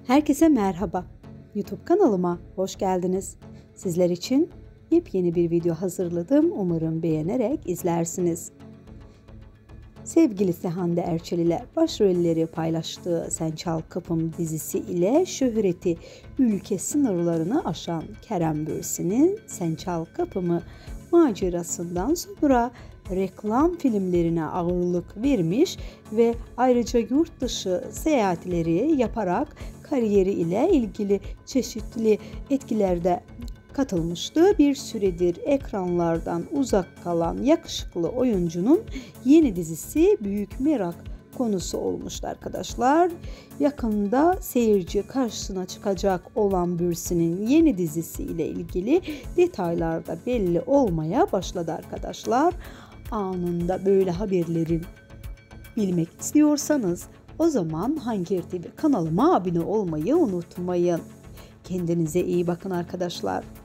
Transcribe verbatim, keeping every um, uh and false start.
Herkese merhaba. YouTube kanalıma hoş geldiniz. Sizler için yepyeni bir video hazırladım. Umarım beğenerek izlersiniz. Sevgilisi Hande Erçel ile başrolleri paylaştığı Sen Çal Kapım dizisi ile şöhreti ülke sınırlarını aşan Kerem Bürsin'in Sen Çal Kapımı macerasından sonra reklam filmlerine ağırlık vermiş ve ayrıca yurt dışı seyahatleri yaparak kariyeri ile ilgili çeşitli etkilerde katılmıştı. Bir süredir ekranlardan uzak kalan yakışıklı oyuncunun yeni dizisi büyük merak konusu olmuştu arkadaşlar. Yakında seyirci karşısına çıkacak olan Bürsin'in yeni dizisi ile ilgili detaylar da belli olmaya başladı arkadaşlar. Anında böyle haberlerin bilmek istiyorsanız o zaman Hanger T V kanalıma abone olmayı unutmayın. Kendinize iyi bakın arkadaşlar.